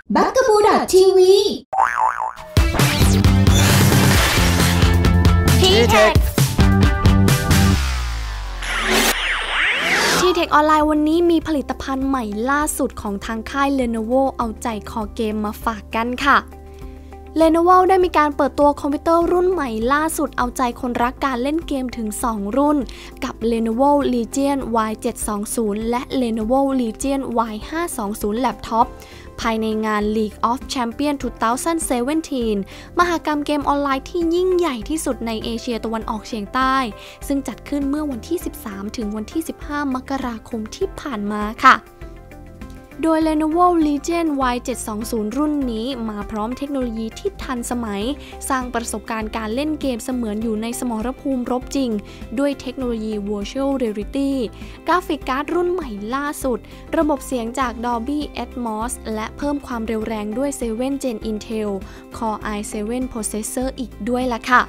บักกะบูดทีวีทีเทคออนไลน์วันนี้มีผลิตภัณฑ์ใหม่ล่าสุดของทางค่าย Lenovo เอาใจคอเกมมาฝากกันค่ะ Lenovo ได้มีการเปิดตัวคอมพิวเตอร์รุ่นใหม่ล่าสุดเอาใจคนรักการเล่นเกมถึง 2 รุ่นกับ Lenovo Legion Y720 และ Lenovo Legion Y520 Laptop ภายในงาน League of Champions 2017 มหกรรมเกมออนไลน์ที่ยิ่งใหญ่ที่สุดในเอเชียตะวันออกเฉียงใต้ซึ่งจัดขึ้นเมื่อวันที่ 13 ถึงวันที่ 15 มกราคมที่ผ่านมาค่ะโดย Lenovo Legion Y720 รุ่นนี้มาพร้อมเทคโนโลยีที่ทันสมัยสร้างประสบการณ์การเล่นเกมเสมือนอยู่ในสมรภูมิรบจริงด้วยเทคโนโลยี Virtual Reality กราฟิกการ์ดรุ่นใหม่ล่าสุดระบบเสียงจาก Dolby Atmos และเพิ่มความเร็วแรงด้วย 7 Gen Intel Core i7 Processor อีกด้วยล่ะค่ะ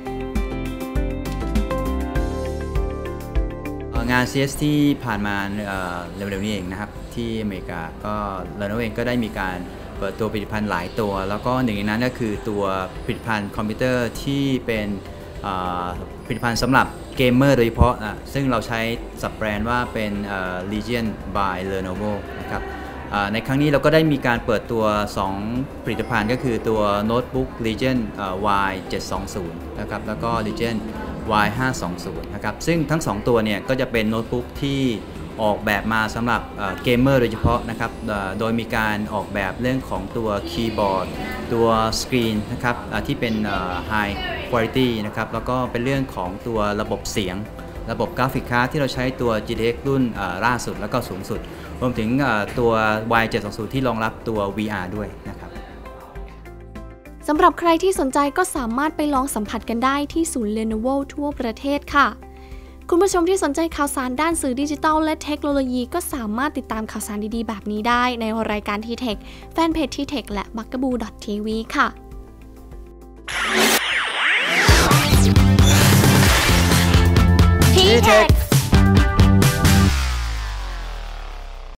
งาน CES ที่ผ่านมาเร็วๆนี้เองนะครับที่อเมริกาก็ Lenovo เองก็ได้มีการเปิดตัวผลิตภัณฑ์หลายตัวแล้วก็หนึ่งในนั้นก็คือตัวผลิตภัณฑ์คอมพิวเตอร์ที่เป็นผลิตภัณฑ์สำหรับเกมเมอร์โดยเฉพาะซึ่งเราใช้สับแบรนด์ว่าเป็น Legion by Lenovo นะครับในครั้งนี้เราก็ได้มีการเปิดตัว 2 ผลิตภัณฑ์ก็คือตัวโน้ตบุ๊ก Legion Y720 นะครับแล้วก็ Legion Y520 นะครับซึ่งทั้ง 2 ตัวเนี่ยก็จะเป็นโน้ตบุ๊กที่ออกแบบมาสำหรับเกมเมอร์โดยเฉพาะนะครับโดยมีการออกแบบเรื่องของตัวคีย์บอร์ดตัวสกรีนนะครับที่เป็น High Quality นะครับแล้วก็เป็นเรื่องของตัวระบบเสียงระบบกราฟิกการ์ดที่เราใช้ตัว GTX รุ่นล่าสุดแล้วก็สูงสุดรวมถึงตัว Y720 ที่รองรับตัว VR ด้วยนะครับสำหรับใครที่สนใจก็สามารถไปลองสัมผัสกันได้ที่ศูนย์ Lenovo ทั่วประเทศค่ะคุณผู้ชมที่สนใจข่าวสารด้านสื่อดิจิทัลและเทคโนโลยีก็สามารถติดตามข่าวสารดีๆแบบนี้ได้ในรายการ T-Tech แฟนเพจ T-Tech และ bugaboo.tv ค่ะT-Tech